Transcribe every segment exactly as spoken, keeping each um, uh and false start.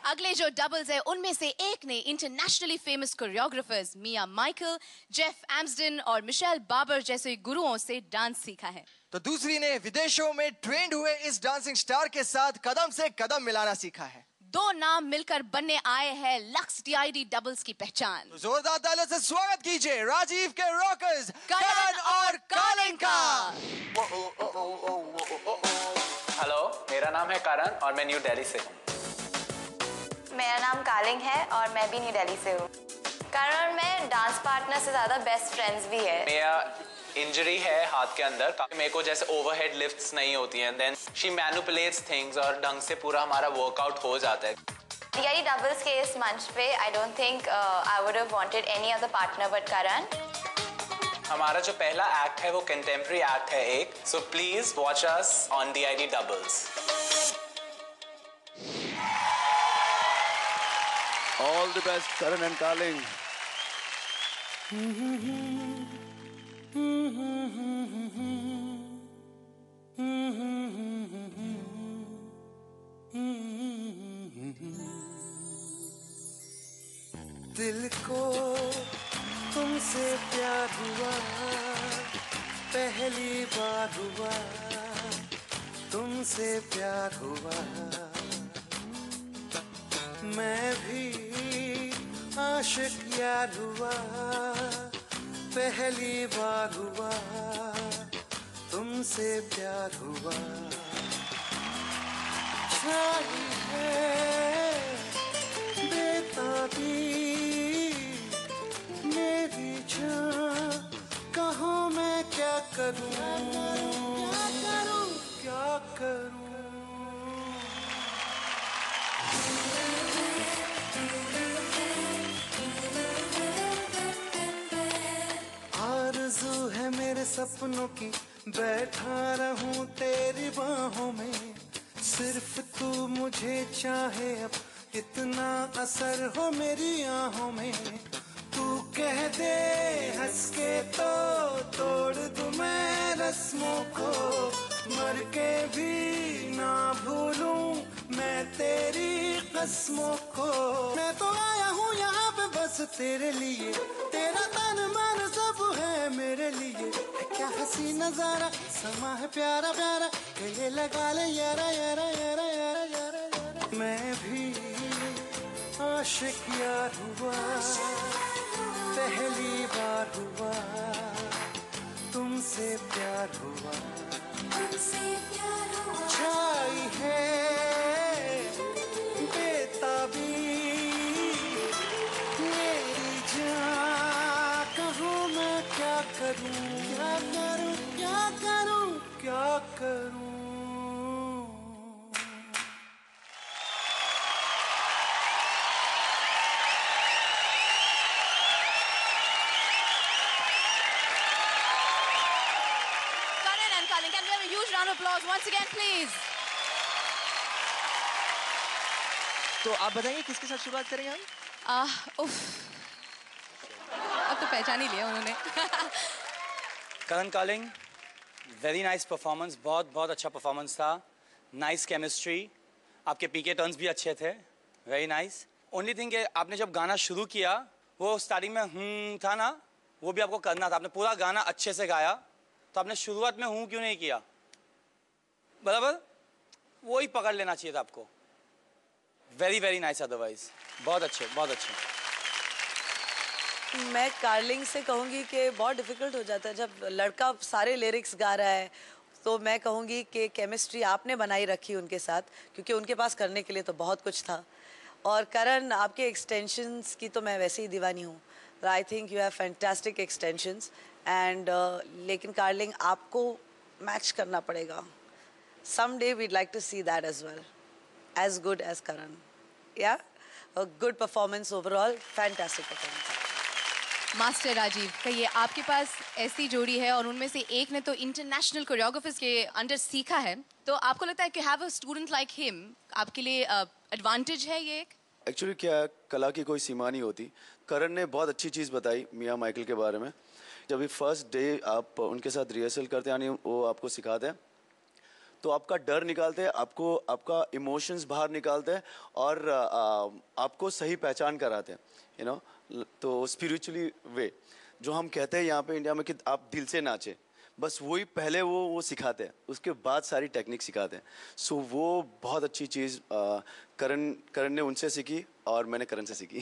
अगले जो डबल्स है उनमें से एक ने internationally famous choreographers Mia Michael, Jeff Amsden और मिशेल बाबर जैसे गुरुओं से डांस सीखा है। तो दूसरी ने विदेशों में ट्रेंड हुए इस डांसिंग स्टार के साथ कदम से कदम मिलाना सीखा है। दो नाम मिलकर बनने आए हैं लक्स डीआईडी डबल्स की पहचान। तो जोरदार तालियों से स्वागत कीजिए राजीव के रॉकर्स करण और कालिंग का। हेलो, मेरा नाम है करण और मैं न्यू दिल्ली से हूँ। मेरा नाम कालिंग है और मैं भी न्यू दिल्ली से हूँ। करण में डांस पार्टनर से ज्यादा बेस्ट फ्रेंड्स भी है। मेरा इंजरी है हाथ के अंदर, मेरे को जैसे ओवरहेड लिफ्ट्स नहीं होती हैं, देन शी मैनिपुलेट्स थिंग्स और ढंग से पूरा हमारा वर्कआउट हो जाता है। डीआईडी डबल्स के इस मंच पे I don't think I would have wanted any other partner but Karan. हमारा जो पहला एक्ट है वो कंटेम्प्रेरी एक्ट है एक, so please watch us on DID Doubles. All the best, Karan and Kaling. दिल को तुमसे प्यार हुआ, पहली बार हुआ, तुमसे प्यार हुआ। मैं भी आशिक यार हुआ, पहली बार हुआ, तुमसे प्यार हुआ। चाहिए बेताबी मेरी जान, कहो मैं क्या करूं, क्या करूं, क्या करूं। आरज़ू है मेरे सपनों की, बैठा रहूं तेरी बाहों में, सिर्फ तू मुझे चाहे, अब इतना असर हो मेरी आहों में। तू कह दे हंस के तो तोड़ दूं मैं रस्मों को, मर के भी ना भूलूं मैं तेरी कसमों को। मैं तो आया हूँ यहाँ पे बस तेरे लिए, तेरा तन मन सब है मेरे लिए। क्या हंसी नजारा, समा है प्यारा प्यारा, गले लगा ले यारा यारा यारा यारा यारा यारा। मैं भी आशिक यार हुआ, पहली बार हुआ, तुमसे प्यार हुआ, तुमसे प्यार हुआ। चाहिए बेताबी मेरी जान, कहूँ मैं क्या करूँ, क्या करूँ, क्या करूँ, क्या करूँ। Can we have a huge round of applause once again, please? तो आप बताइए किसके साथ शुरुआत करेंगे हम? आह, उफ, अब तो पहचान ही लिया उन्होंने। करण कालिंग, वेरी नाइस परफॉर्मेंस, बहुत बहुत अच्छा परफॉर्मेंस था, नाइस केमिस्ट्री, आपके पीके टर्न्स भी अच्छे थे, वेरी नाइस। ओनली थिंग कि आपने जब गाना शुरू किया वो स्टार्टिंग में हम्म था ना, वो भी आपको करना था। आपने पूरा गाना अच्छे से गाया, तो आपने शुरुआत में हूँ क्यों नहीं किया, बराबर वो ही पकड़ लेना चाहिए था आपको। वेरी वेरी नाइस, अदरवाइज बहुत अच्छे, बहुत अच्छे। मैं कार्लिंग से कहूँगी कि बहुत डिफ़िकल्ट हो जाता है जब लड़का सारे लिरिक्स गा रहा है, तो मैं कहूँगी कि केमिस्ट्री आपने बनाई रखी उनके साथ, क्योंकि उनके पास करने के लिए तो बहुत कुछ था। और करण, आपके एक्सटेंशंस की तो मैं वैसे ही दीवानी हूँ, I think you have fantastic extensions and लेकिन कार्लिंग आपको मैच करना पड़ेगा। Someday we'd like to see that as well, as good as Karan. Yeah, a good performance overall, fantastic performance. Master Rajeev, कहिए आपके पास ऐसी जोड़ी है और उनमें से एक ने तो इंटरनेशनल कोरियोग्राफर्स के अंडर सीखा है, तो आपको लगता है कि have a student like him आपके लिए एडवांटेज uh, है ये? एक एक्चुअली क्या, कला की कोई सीमा नहीं होती। करण ने बहुत अच्छी चीज़ बताई मिया माइकल के बारे में। जब भी फर्स्ट डे आप उनके साथ रिहर्सल करते हैं, यानी वो आपको सिखाते हैं, तो आपका डर निकालते हैं, आपको आपका इमोशंस बाहर निकालते हैं और आ, आपको सही पहचान कराते हैं, यू नो। तो स्पिरिचुअली वे जो हम कहते हैं यहाँ पे इंडिया में कि आप दिल से नाचें, बस वही पहले वो वो सिखाते हैं, उसके बाद सारी टेक्निक सिखाते हैं। सो so, वो बहुत अच्छी चीज़ करण करण ने उनसे सीखी और मैंने करण से सीखी।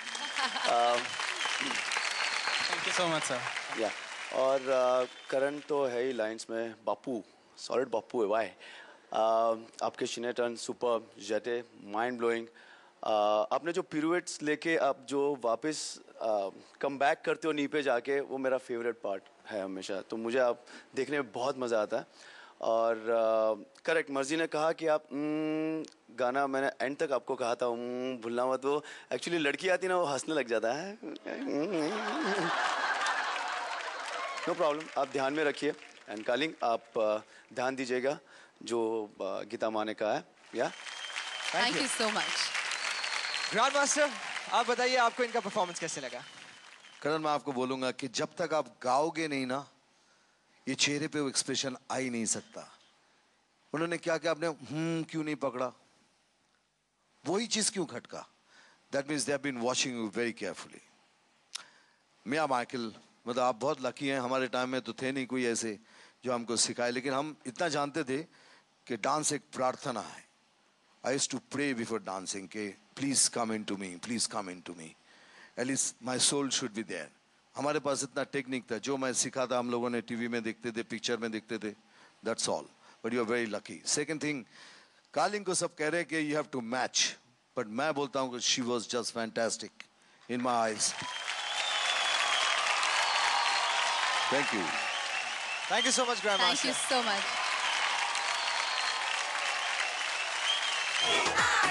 Thank you so much sir. Yeah और uh, करण तो है ही लाइंस में बापू, सॉलिड बापू है वाई। uh, आपके chaine turn super, jete mind blowing. आपने जो पिरुएट्स लेके आप जो वापस कम बैक करते हो नी पे जाके, वो मेरा फेवरेट पार्ट है हमेशा। तो मुझे आप देखने में बहुत मज़ा आता है। और करेक्ट uh, मर्जी ने कहा कि आप mm, गाना मैंने एंड तक आपको कहा था mm, भूलना मत। वो एक्चुअली लड़की आती ना, वो हंसने लग जाता है। नो प्रॉब्लम, आप ध्यान में रखिए। एंड कालिंग आप uh, ध्यान दीजिएगा जो uh, गीता माँ ने कहा है। Yeah thank you so much. Grand master, आप बताइए आपको इनका परफॉर्मेंस कैसे लगा? करण, मैं आपको बोलूंगा कि जब तक आप गाओगे नहीं ना, ये चेहरे पे वो एक्सप्रेशन आ ही नहीं सकता। उन्होंने क्या क्या आपने हम्म क्यों नहीं पकड़ा, वही चीज क्यों खटका? That means they have been watching you very carefully. Mia Michael, मतलब आप बहुत लकी हैं। हमारे टाइम में तो थे नहीं कोई ऐसे जो हमको सिखाए, लेकिन हम इतना जानते थे कि डांस एक प्रार्थना है। I used to pray before dancing के please come in to me, please come in to me, at least my soul should be there. हमारे पास इतना टेक्निक था, जो मैं सीखा था हम लोगों ने टीवी में देखते थे, पिक्चर में देखते थे, that's all. But you are very lucky. Second thing, कालिंग को सब कह रहे हैं कि you have to match, but मैं बोलता हूँ कि she was just fantastic in my eyes. Thank you, thank you so much grand thank you master. So much.